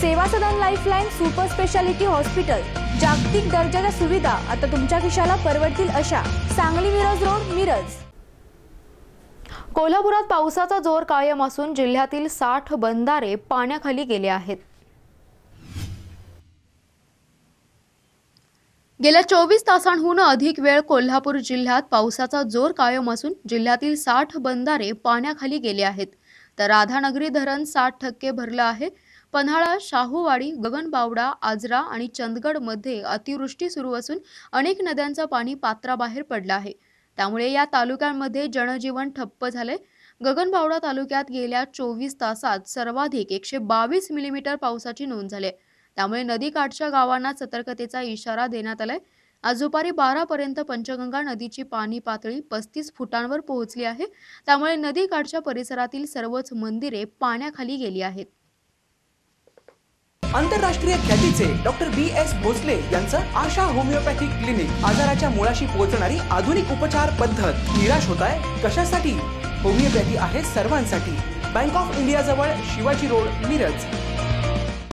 सेवा Sadan lifeline super speciality hospital, जागतिक दर्जाच्या सुविधा आता तुमच्या खिशाला परवडतील अशा। सांगली मिरज रोड, मिरज। कोल्हापुरात पावसाचा जोर कायम असून जिल्ह्यातील 60 बंधारे पाण्याखाली गेले आहेत। गेल्या 24 तासांहून अधिक वेळ कोल्हापूर जिल्ह्यात पावसाचा जोर कायम असून जिल्ह्यातील 60 बंधारे पाण्याखाली गेले आहेत। तर राधानगरी धरण 60% भरलं आहे। पन्हाळा, शाहूवाडी, गगनबावडा, आजरा आणि चंदगड मध्ये अतिवृष्टी सुरू असून अनेक नद्यांचं पाणी पात्राबाहेर पडलं आहे। त्यामुळे या तालुक्यांमध्ये जनजीवन ठप्प झाले। गगनबावडा तालुक्यात गेल्या 24 तासात सर्वाधिक 122 मिलीमीटर पावसाची नोंद झाली। त्यामुळे नदीकाठच्या गावांना सतर्कतेचा इशारा देण्यात आलाय। आज दुपारी 12 पर्यंत पंचगंगा नदीची पाणी पातळी 35 फुटांवर पोहोचली आहे। त्यामुळे नदीकाठच्या परिसरातील सर्वच मंदिरे पाण्याखाली गेली आहेत। आंतरराष्ट्रीय ख्यातीचे डॉक्टर BS भोसले यांचं आशा होमिओपॅथिक क्लिनिक, आजाराच्या मुळाशी पोहोचणारी आधुनिक उपचार पद्धत। निराश होताय कशासाठी? होमिओपॅथी आहे सर्वांसाठी। बँक ऑफ इंडिया जवळ शिवाजी रोड, मिरज।